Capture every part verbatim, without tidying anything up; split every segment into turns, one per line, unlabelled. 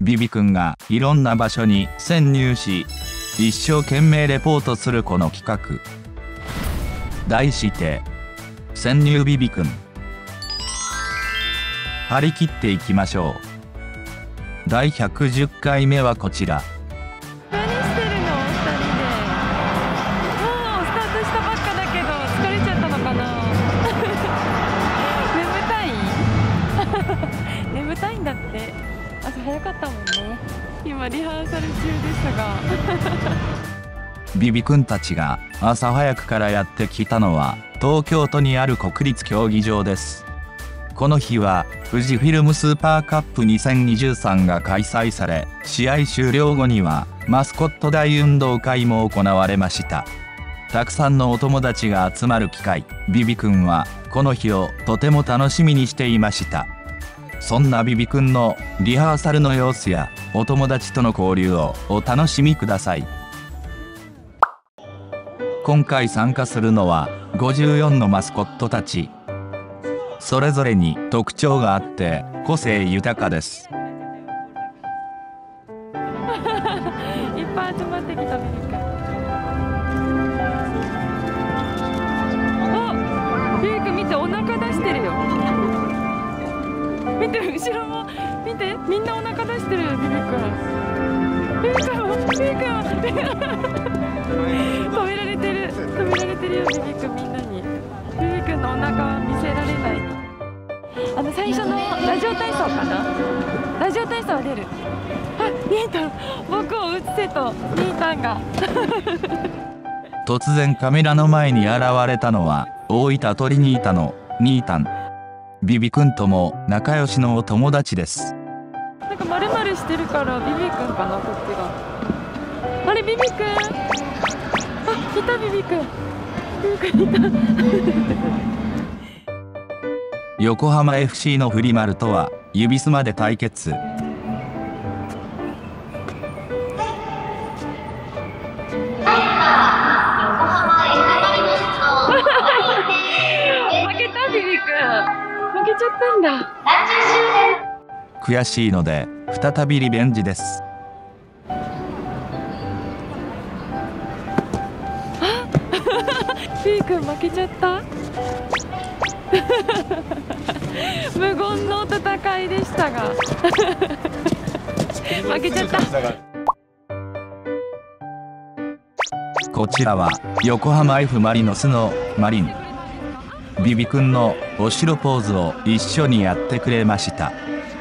ビビ君がいろんな場所に潜入し、一生懸命レポートするこの企画。題して、潜入ビビ君。張り切っていきましょう。だいひゃくじゅっかいめはこちら。
何してるのふたりで。もうスタートしたばっかだけど疲れちゃったのかな眠たい眠たいんだって。朝早かったもんね。今リハーサル中ですが
ビビ君たちが朝早くからやってきたのは東京都にある国立競技場です。この日は富士フィルムスーパーカップにせんにじゅうさんが開催され、試合終了後にはマスコット大運動会も行われました。たくさんのお友達が集まる機会、ビビ君はこの日をとても楽しみにしていました。そんなビビ君のリハーサルの様子やお友達との交流をお楽しみください。今回参加するのはごじゅうよんのマスコットたち。それぞれに特徴があって個性豊かです。
いっぱい集まってきたビビ君。あ、ビビ君見て、お腹出してるよ。見て、後ろも見て、みんなお腹出してるよ。ビビ君ビビ君もビビ君止められてる止められてるよ。ビビ君みんなに。ビビ君のお腹は見せられない。あの最初のラジオ体操かな。ラジオ体操は出る。あ、ニータン、僕を映せとニータンが
突然カメラの前に現れたのは大分トリニータのニータン。ビビ君とも仲良しのお友達です。
なんか丸々してるからビビ君かな、こっちが。あれビビ君、あ、いたビビ君ビビ君いた
横浜 エフシー のフリマルとは指すまで対決。
負けたビビ君、負けちゃったんだ。
悔しいので再びリベンジです。
ビビ君負けちゃった無言の戦いでしたが負けちゃった。
こちらは横浜 F マリノスのマリン。ビビ君のお城ポーズを一緒にやってくれました。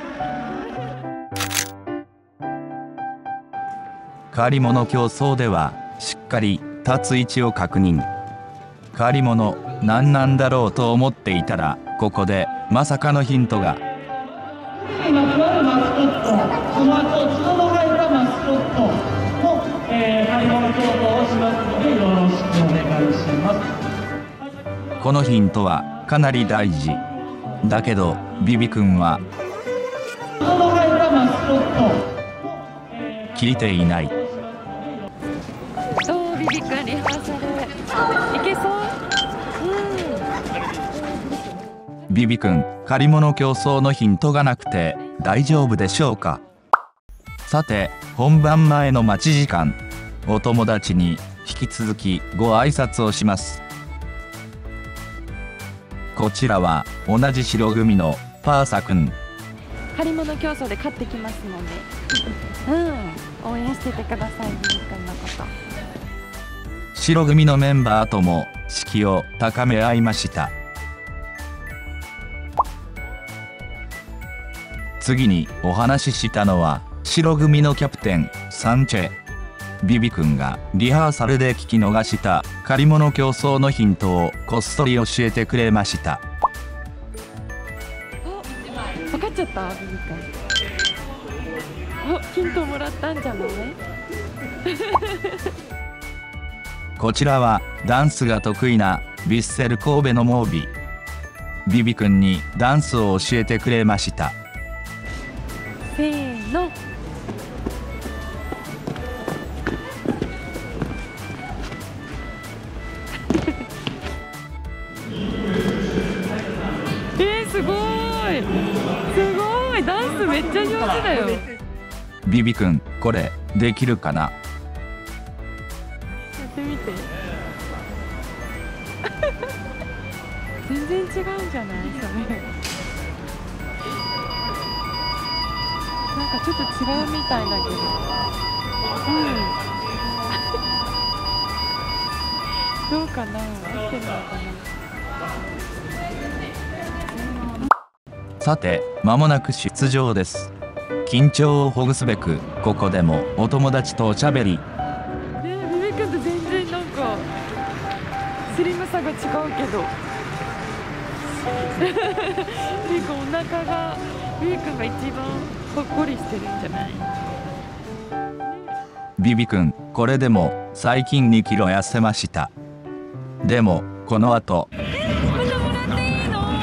借り物競争ではしっかり立つ位置を確認。借り物何なんだろうと思っていたら、ここでまさかのヒントが。
まつわるマスコット、その後角の入ったマスコットの、えー、借り物競争をしますのでよろしくお願いします。
このヒントはかなり大事。だけどビビ君は
角の入ったマスコット
聞いていない。
どうビビ君、リハーサルいけそう？
ビビ君、借り物競争のヒントがなくて大丈夫でしょうか。さて、本番前の待ち時間、お友達に引き続きご挨拶をします。こちらは同じ白組のパーサ君。
借り物競争で勝ってきますのでうん応援しててください、ビビ君のこと。
白組のメンバーとも士気を高め合いました。次にお話ししたのは白組のキャプテンサンチェ。ビビ君がリハーサルで聞き逃した借り物競争のヒントをこっそり教えてくれました。
分かっちゃった、ビビ君。お、ヒントもらったんじゃない
こちらはダンスが得意なヴィッセル神戸のモービ。ビビ君にダンスを教えてくれました。
せーの。えー、すごいすごい、ダンスめっちゃ上手だよ。
ビビくん、これできるかな？
やってみて。全然違うんじゃないそれ。なんかちょっと違うみたいだけど。うん。どうかな？合ってるのかな？
さて、間もなく出場です。緊張をほぐすべく、ここでもお友達とおしゃべり。
ねえ、ビビ君と全然なんかスリムさが違うけど。ビビ君お腹がビビ君が一番ほっこりしてるんじゃない？
ビビくん、これでも最近にキロ痩せました。でもこの後。
またもらっていいの？こ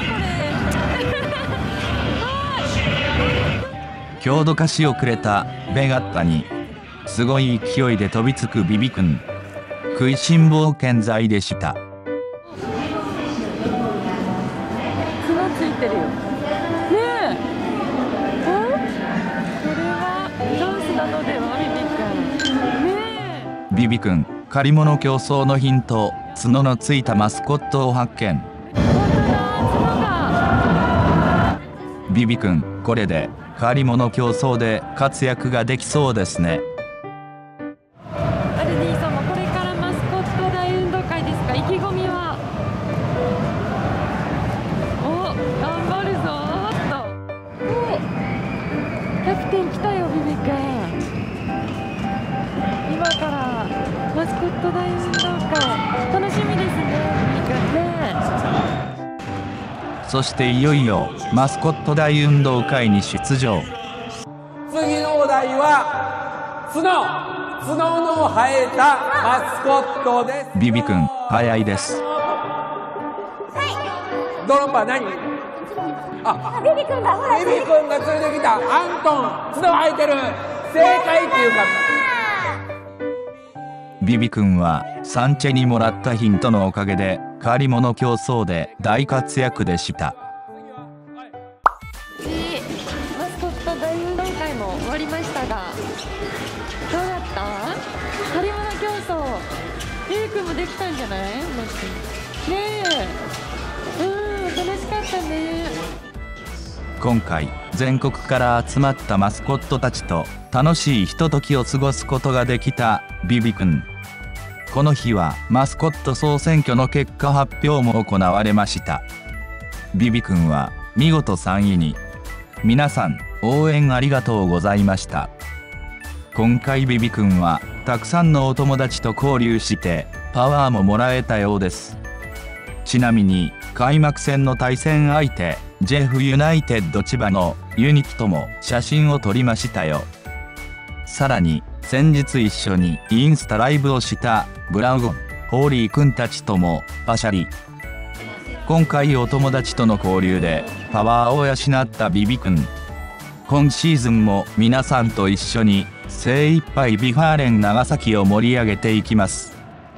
れ。
強度化し遅れたベガッタにすごい勢いで飛びつくビビくん。食いしん坊健在でした。
角ついてるよ。ねえ。これはダンスなのでは、ビビ君。ねえ。
ビビくん、借り物競争のヒント、角のついたマスコットを発見。
本当だ、角が。
ビビくん、これで借り物競争で活躍ができそうですね。
アルディ様、これからマスコット大運動会ですか？意気込みは？お、頑張るぞーっと。お、キャプテン来たよ、ビビ君。今からマスコット大運動会楽しみですね、ビビ君ね。
そしていよいよマスコット大運動会に出場。
次のお題は角角の生えたマスコットです。
ビビくん、早いです。
ドロンパ何？あ、ビビくんだ。ビビくんが連れてきたアントン、角生えてる。正解っていうか。
ビビくんはサンチェにもらったヒントのおかげで借り物競争で大活躍でした。
で、マスコット大運動会も終わりましたが、どうだった？借り物競争、ゆうくんもできたんじゃない？ねえ、うん、楽しかったね。
今回全国から集まったマスコットたちと楽しいひとときを過ごすことができたビビくん。この日はマスコット総選挙の結果発表も行われました。ビビくんは見事さんいに。皆さん応援ありがとうございました。今回ビビくんはたくさんのお友達と交流してパワーももらえたようです。ちなみに開幕戦の対戦相手ジェフユナイテッド千葉のユニキとも写真を撮りましたよ。さらに先日一緒にインスタライブをしたブラウン・ホーリーくんたちともパシャリ。今回お友達との交流でパワーを養ったビビくん。今シーズンも皆さんと一緒に精一杯ビファーレン長崎を盛り上げていきます。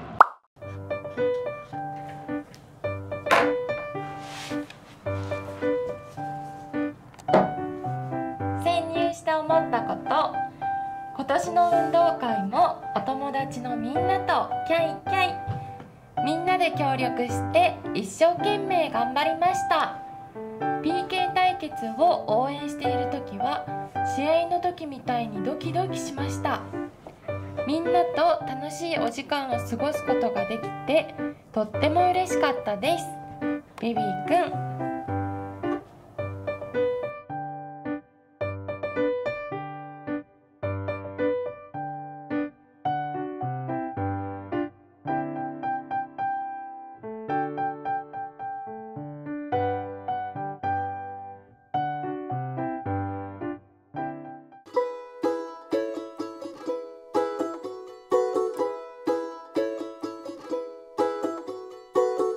潜入して思ったこと。今年の運動会もお友達のみんなとキャイキャイ、みんなで協力して一生懸命頑張りました。 ピーケー 対決を応援している時は試合の時みたいにドキドキしました。みんなと楽しいお時間を過ごすことができてとっても嬉しかったです。ビビーくん。